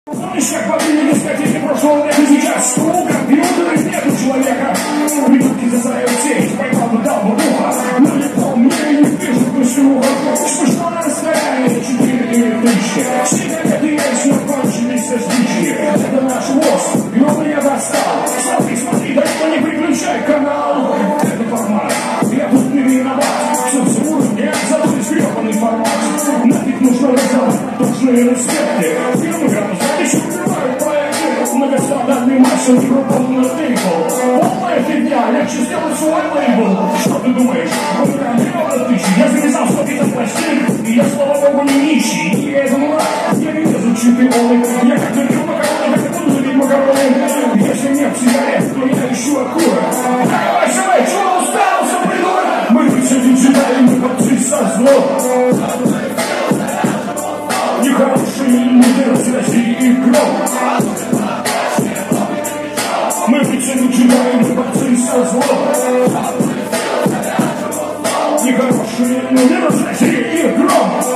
Помнишь, как побили дискотеки прошлого лета сейчас? Стул, компьютер, нету человека. Придурки заставят сеть, поймал бы дал бы ухо. Но не помню, я не вижу пустюха. Смешно на расстоянии, 4 тысячи. Сигареты есть, но кончились состички. Это наш ВОЗ, и он меня достал. Смотри, смотри, да что не переключай канал. Это формат, я тут не виноват. Цензуру нет, зато изгребанный формат. Нафиг нужно раздавать должные респекты. Фирмы записи убивают проекты. Многострадальный мастер микрофон на тейбл. Полная фигня, легче сделать свой лейбл. Что ты думаешь? У меня миллион тысяч. Я завязал 100 битов пластин. И я, слава богу, не нищий. И я иду мрак, я не везу чемпионы. Я как любил макароны, так и буду любить макароны. Если нет сигарет, то я ищу аккура. Давай, давай, чего устался, придурок? Мы все диджитали, мы подцы со злом. Нехорошие люди разрази игру. Мы все начинаем, мы подцы со злом. Нехорошие люди разрази игру.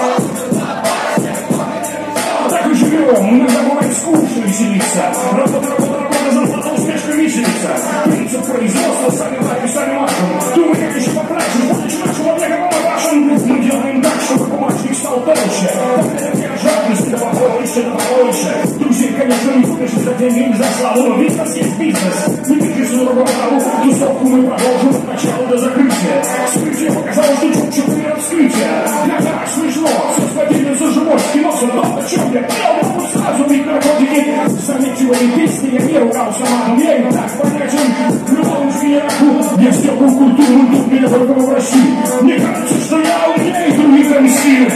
Так и живем, иногда бывает скучно веселиться. Работа, зарплата, успешка веселится. Принцип производства, сами лайки, сами машем. Думай, как еще покрасим, будучи нашего века, мы вашим. Мы делаем так, чтобы бумажник стал толще. Жадность, да побольше. Друзей, конечно, не купишь за деньги, не за славу, но бизнес есть бизнес. Не пишешь на другого того, тусовку мы продолжим от начала до закрытия. Вскрытие показало, что чуть-чуть не раскрытие. Для нас смешно, все схватили за живот, кино, но о чем я пел, могу сразу бить наркотики. Заметьте мои песни, я не ругался матом, я и так понятен. Любому генераку, я сделал культуру, тут меня только в России. Мне кажется, что я умнее других MC.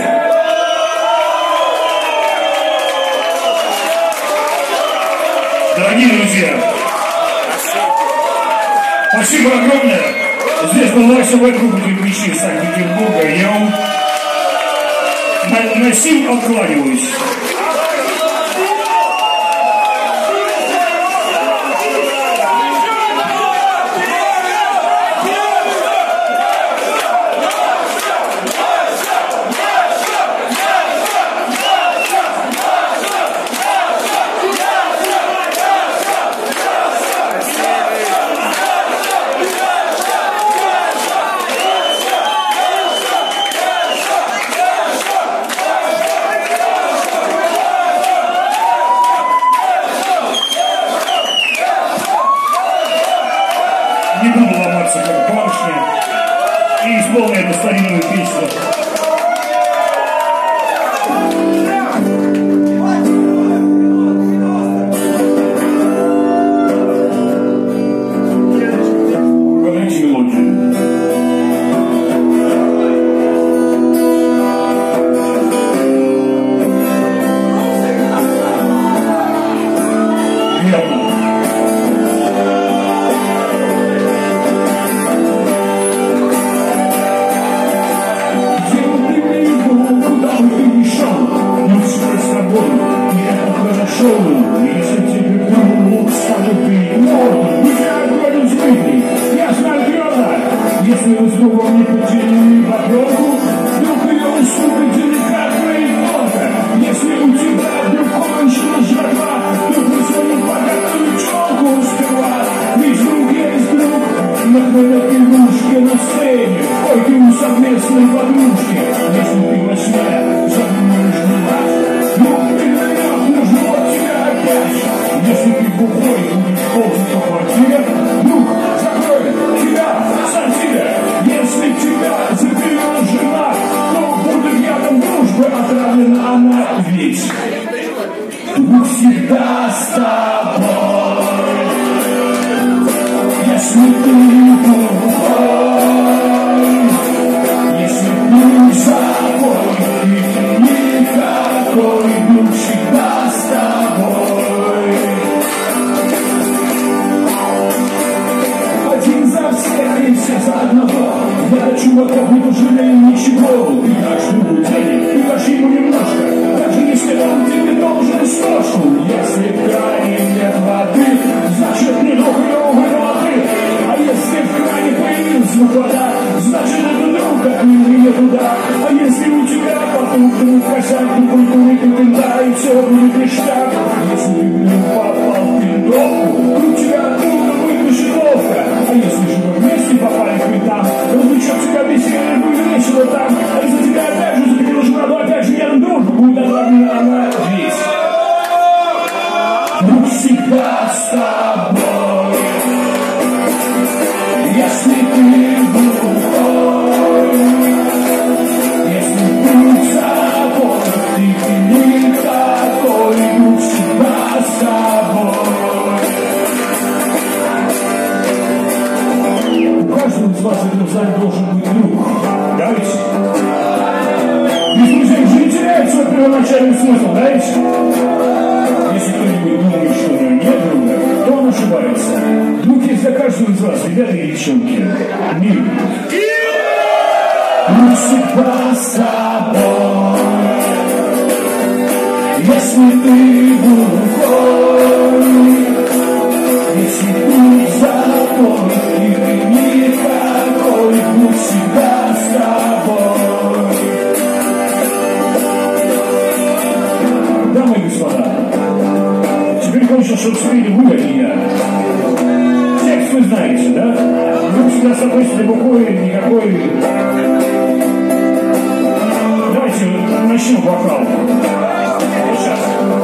Дорогие друзья, спасибо огромное. Здесь был Вася Вайкруг, Кирпичи из Санкт-Петербурга. Я вам на сим откланяюсь. Не буду ломаться, как барышня, и исполню эту старинную песню. Угадайте мелодию. Верно. Если тебе кому скажет ты, можно, я говорю сбытный, я знаю твердо. Если вы с другом не поделили подругу, вдруг ее уступит деликатно и тонко. Если у тебя вдруг кончилась жратва, вдруг позвонит богатую челку сперва. Ведь друг есть друг, на хволяке игрушки на сцене, ой, ты у совместной подружки. Если ты восьмая, задумаешь не раз, ну ты наверное жмот тебя опять. Если ты бухой, будешь ползать по квартире, друг закроет тебя сам себя. Если тебя заберет жена, то будет ядом дружбы отравлена она ведь. Друг всегда с тобой. Если ты бухой, если ты забой, и никакой друг всегда с тобой. Один за всех и все за одного. Я чуваков не пожалею ничего. Ты дашь ему денег, ты дашь ему немножко. Даже если он тебе должен срочку. Если в кране нет воды, значит не друг его воды. А если в кране появилась вода, значит это друг, как не туда. А если у тебя потом косяк, то культуры, то и все будет ништяк. ребята и девчонки. Мир. Мы всегда с тобой. Если ты глухой, если ты забой, и ты никакой, мы всегда с тобой. Дамы и господа, теперь хочется, чтобы спели вы, а не я. Текст вы знаете, да? Вы всегда сопросите буквой, никакой. Давайте начнем вокал. Сейчас.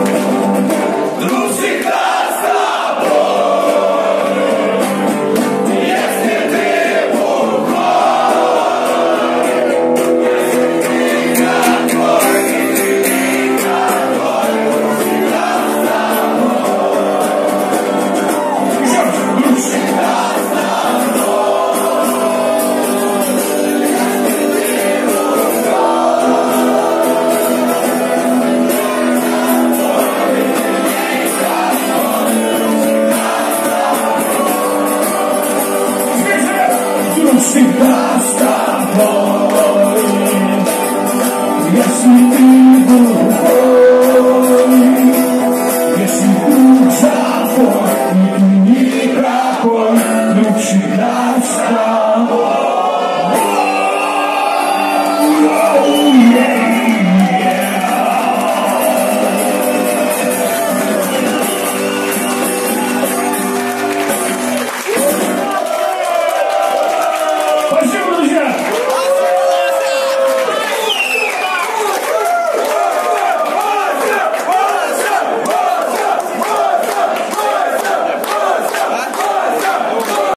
Всегда с тобой, если ты глухой.